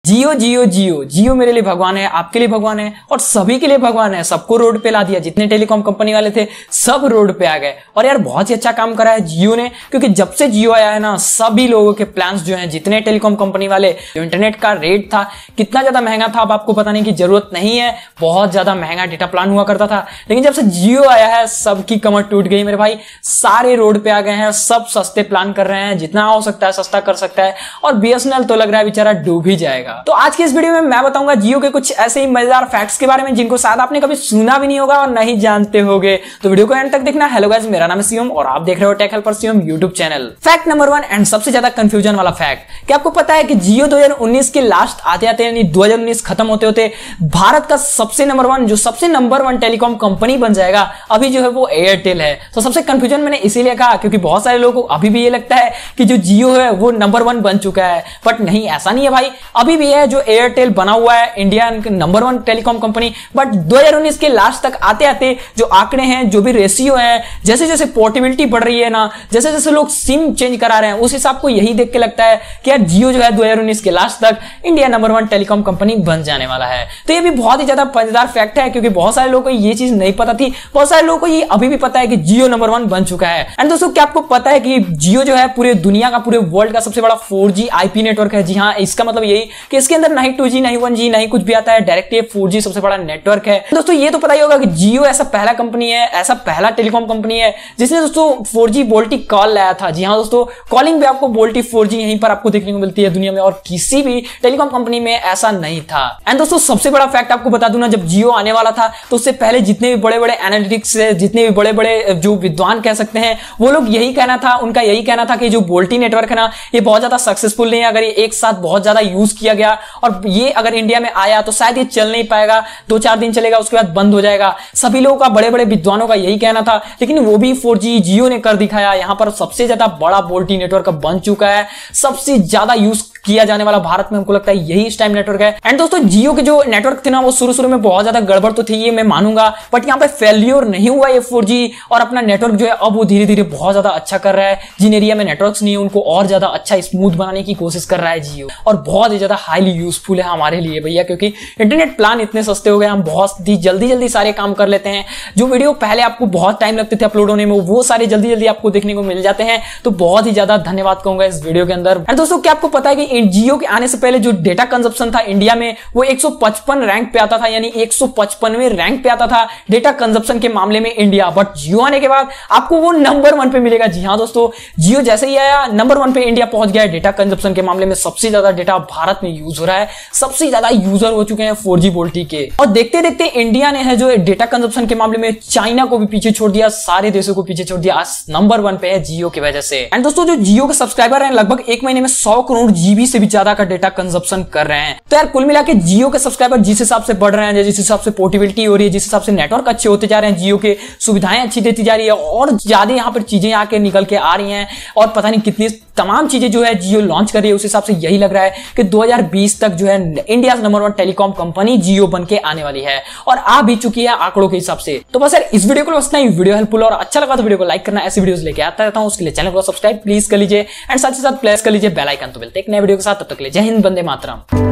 जियो जियो जियो जियो मेरे लिए भगवान है, आपके लिए भगवान है और सभी के लिए भगवान है। सबको रोड पे ला दिया, जितने टेलीकॉम कंपनी वाले थे सब रोड पे आ गए। और यार बहुत ही अच्छा काम करा है जियो ने, क्योंकि जब से जियो आया है ना, सभी लोगों के प्लान्स जो हैं, जितने टेलीकॉम कंपनी वाले, जो इंटरनेट का रेट था कितना ज्यादा महंगा था, अब आपको बताने की जरूरत नहीं है। बहुत ज्यादा महंगा डेटा प्लान हुआ करता था, लेकिन जब से जियो आया है सबकी कमर टूट गई मेरे भाई। सारे रोड पे आ गए हैं, सब सस्ते प्लान कर रहे हैं, जितना हो सकता है सस्ता कर सकता है। और बीएसएनएल तो लग रहा है बेचारा डूब ही जाएगा। तो आज की इस वीडियो में मैं बताऊंगा जियो के कुछ ऐसे ही मजेदार फैक्ट्स के बारे में जिनको शायद आपने कभी सुना भी नहीं होगा और नहीं जानते होगे। तो वीडियो को एंड तक देखना। हेलो गाइस, मेरा नाम है शिवम और आप देख रहे हो tech helper Shivam YouTube channel. Fact number 1 and सबसे ज्यादा कंफ्यूजन वाला फैक्ट, क्या आपको पता है कि जियो 2019 के लास्ट आते आते यानी 2019 खत्म होते होते भारत का सबसे नंबर 1 टेलीकॉम कंपनी बन जाएगा अभी जो है वो एयरटेल है। तो सबसे कंफ्यूजन मैंने इसीलिए कहा क्योंकि बहुत सारे लोगों को अभी भी ये लगता है कि जो जियो है वो नंबर 1 बन चुका है, बट नहीं, ऐसा नहीं है भाई। अभी भी है जो एयरटेल बना हुआ है India number 1 telecom company, but 2019 के लास्ट तक आते आते जो आंकड़े हैं, जो भी रेशियो है, जैसे जैसे पोर्टेबिलिटी बढ़ रही है ना, जैसे जैसे लोग सिम चेंज करा रहे हैं, उस हिसाब को यही देख के लगता है कि यार जियो जो है 2019 के लास्ट तक इंडिया नंबर 1 टेलीकॉम कंपनी बन जाने वाला है। तो ये भी बहुत ही ज्यादा मजेदार फैक्ट है क्योंकि बहुत सारे लोगों को ये चीज नहीं पता थी। बहुत सारे लोगों को ये अभी भी पता है कि जियो नंबर 1 बन चुका है। एंड दोस्तों, क्या आपको पता है कि जियो जो है पूरे दुनिया का, पूरे वर्ल्ड का सबसे बड़ा 4G IP नेटवर्क है। जी हाँ, इसका मतलब यही कि इसके अंदर नहीं 2G नहीं 1G नहीं कुछ भी आता है, डायरेक्ट ये 4G सबसे बड़ा नेटवर्क है। दोस्तों ये तो पता ही होगा कि जियो ऐसा पहला कंपनी है, ऐसा पहला टेलीकॉम कंपनी है जिसने दोस्तों 4G वोल्टी कॉल लाया था। जी हाँ दोस्तों, कॉलिंग पे आपको वोल्टी 4G यहीं पर आपको देखने को मिलती है दुनिया में, और किसी भी टेलीकॉम कंपनी में ऐसा नहीं था। एंड दोस्तों सबसे बड़ा फैक्ट आपको बता दूं ना, जब जियो आने वाला था तो उससे पहले जितने भी बड़े बड़े एनालिटिक्स, जितने भी बड़े बड़े जो विद्वान कह सकते हैं, वो लोग यही कहना था, उनका यही कहना था कि जो वोल्टी नेटवर्क है ना, ये बहुत ज्यादा सक्सेसफुल नहीं है। अगर ये एक साथ बहुत ज्यादा यूज किया गया और ये अगर इंडिया में आया तो शायद ये चल नहीं पाएगा, 2-4 दिन चलेगा, उसके बाद बंद हो जाएगा। सभी लोगों का, बड़े बड़े विद्वानों का यही कहना था, लेकिन वो भी 4G जियो ने कर दिखाया। यहां पर सबसे ज्यादा बड़ा वोल्टी नेटवर्क बन चुका है, सबसे ज्यादा यूज किया जाने वाला भारत में हमको लगता है यही इस टाइम नेटवर्क है। एंड दोस्तों जियो के जो नेटवर्क थे ना, वो शुरू में बहुत ज्यादा गड़बड़ तो थी, ये मैं मानूंगा, बट यहाँ पे फेल्योर नहीं हुआ ये 4G, और अपना नेटवर्क जो है अब वो धीरे धीरे बहुत ज्यादा अच्छा कर रहा है। जिन एरिया में नेटवर्क्स नहीं है उनको और ज्यादा अच्छा स्मूथ बनाने की कोशिश कर रहा है जियो, और बहुत ही ज्यादा हाईली यूजफुल है हमारे लिए भैया, क्योंकि इंटरनेट प्लान इतने सस्ते हो गए, हम बहुत जल्दी सारे काम कर लेते हैं। जो वीडियो पहले आपको बहुत टाइम लगते थे अपलोड होने में, वो सारे जल्दी आपको देखने को मिल जाते हैं। तो बहुत ही ज्यादा धन्यवाद कहूंगा इस वीडियो के अंदर। एंड दोस्तों क्या आपको पता है कि जियो के आने से पहले जो डेटा कंजप्शन था इंडिया में, वो 155 रैंक पे आता था, यानी 155वें रैंक पे आता था डेटा कंजप्शन के मामले में इंडिया। बट जियो आने के बाद आपको वो नंबर 1 पे मिलेगा। जी हाँ दोस्तों, जियो जैसे ही आया नंबर 1 पे इंडिया पहुंच गया है डेटा कंजप्शन के मामले में। सबसे ज्यादा डेटा भारत में यूज हो रहा है, सबसे ज्यादा यूजर हो चुके हैं 4G वोल्टी के, और देखते देखते इंडिया ने है जो डेटा कंजप्शन के मामले में चाइना को भी पीछे छोड़ दिया, सारे देशों को पीछे छोड़ दिया। आज नंबर 1 पे है जियो की वजह से। एंड दोस्तों जो जियो के सब्सक्राइबर हैं लगभग एक महीने में 100 करोड़ GB से भी ज्यादा का डेटा कंजप्शन कर रहे हैं। तो यार कुल मिला के जियो के सब्सक्राइबर जिस हिसाब से बढ़ रहे हैं, जिस हिसाब से पोर्टेबिलिटी हो रही है, जिस हिसाब से नेटवर्क अच्छे होते जा रहे हैं, जियो के सुविधाएं अच्छी देती जा रही है, और ज्यादा यहाँ पर चीजें आके निकल के आ रही हैं, और पता नहीं कितनी तमाम चीजें जो है जियो लॉन्च कर रही है, उस हिसाब से यही लग रहा है कि 2020 तक जो है India number 1 telecom company Jio बन के आने वाली है, और आ भी चुकी है आंकड़ों के हिसाब से। तो बस यार इस वीडियो को बस इतना ही। वीडियो हेल्पफुल और अच्छा लगा तो वीडियो को लाइक करना, ऐसी वीडियोस लेके आता रहता हूं, उसके लिए चैनल को सब्सक्राइब प्लीज कर लीजिए, एंड साथ ही साथ प्रेस कर लीजिए बेल आइकन। तो मिलते हैं एक नए वीडियो के साथ, तब तक के लिए जय हिंद, वंदे मातरम।